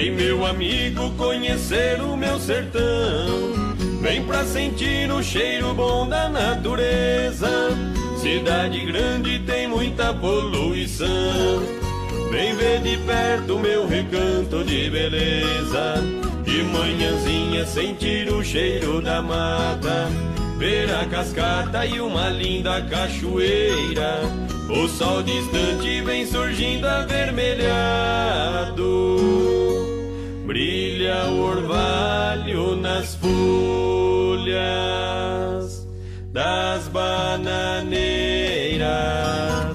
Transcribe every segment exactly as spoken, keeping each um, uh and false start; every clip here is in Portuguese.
Vem, meu amigo, conhecer o meu sertão. Vem pra sentir o cheiro bom da natureza. Cidade grande tem muita poluição. Vem ver de perto meu recanto de beleza. De manhãzinha sentir o cheiro da mata, ver a cascata e uma linda cachoeira. O sol distante vem surgindo avermelhado. Brilha o orvalho nas folhas das bananeiras.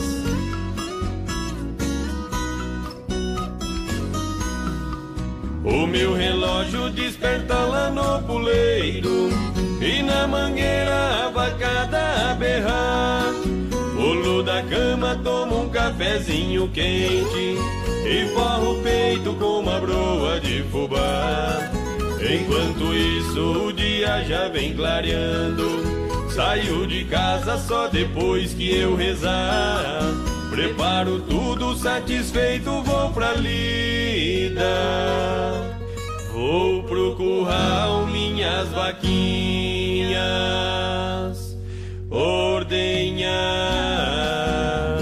O meu relógio desperta lá no puleiro, e na mangueira a vacada a berrar. Pulo da cama, tomo um cafezinho quente e forro o peito com uma broa de fubá. Enquanto isso o dia já vem clareando. Saio de casa só depois que eu rezar. Preparo tudo satisfeito, vou pra lida. Vou pro curral minhas vaquinhas ordenhar.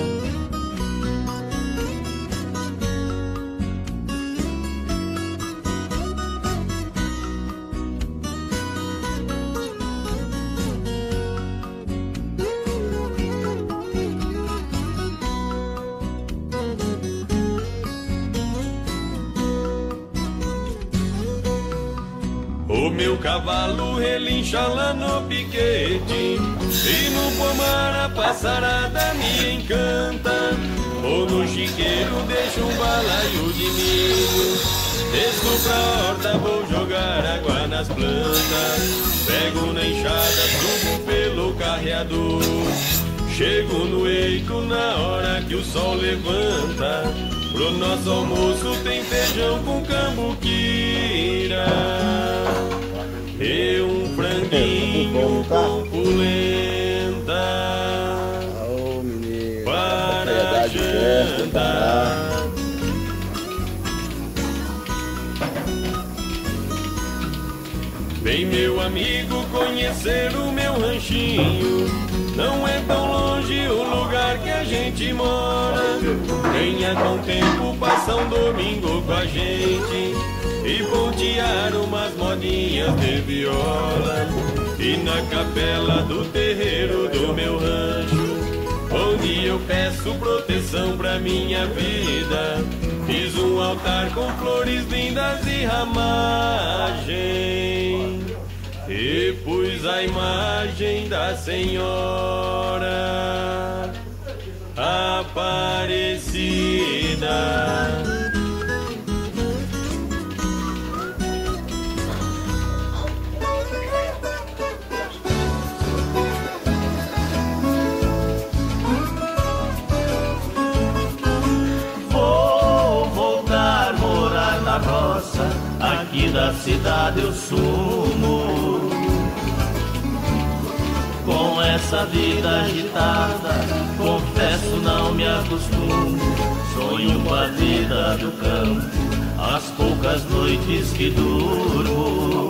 O meu cavalo relincha lá no piquete, e no pomar a passarada me encanta. Ou no chiqueiro deixo um balaio de milho. Desço pra horta, vou jogar água nas plantas. Pego na enxada, subo pelo carreador. Chego no eito na hora que o sol levanta. Pro nosso almoço tem feijão com cambuquira e um franguinho com polenta oh, menino, para jantar. Vem, meu amigo, conhecer o meu ranchinho. Não é tão longe o lugar que a gente mora. Venha com tempo passar um domingo com a gente e pontear umas modinhas de viola. E na capela do terreiro do meu rancho, onde eu peço proteção pra minha vida, fiz um altar com flores lindas e ramagem, e pus a imagem da Senhora Aparecida. Vou voltar morar na roça, aqui da cidade eu sumo. Com essa vida agitada, confesso não me acostumo. Sonho com a vida do campo, as poucas noites que durmo.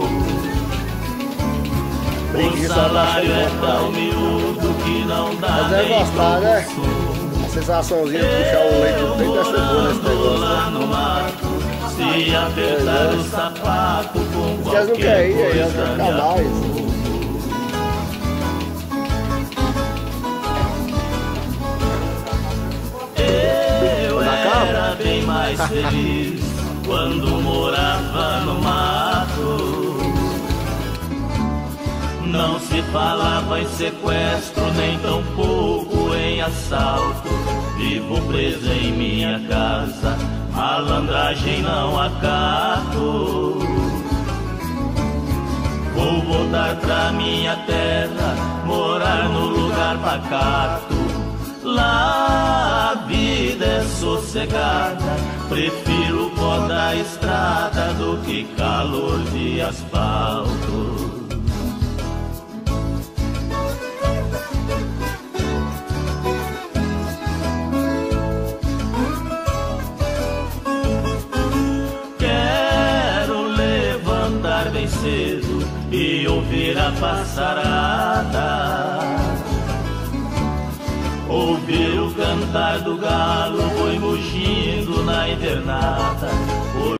O salário é tão miúdo que não dá nem gostar, né? A sensaçãozinha de puxar o leite do peito deve ser boa nesse negócio, lá no mato, se apertar o sapato com vocês não querem ir, aí coisa ficar mais. Eu era bem mais feliz quando morava no mato. Não se falava em sequestro, nem tão pouco em assalto. Vivo preso em minha casa, malandragem não acato. Vou voltar pra minha terra, morar no lugar pacato. Lá a vida é sossegada, prefiro o pó da estrada do que calor de asfalto. Quero cedo e ouvir a passarada. Ouvir o cantar do galo, boi mugindo na invernada.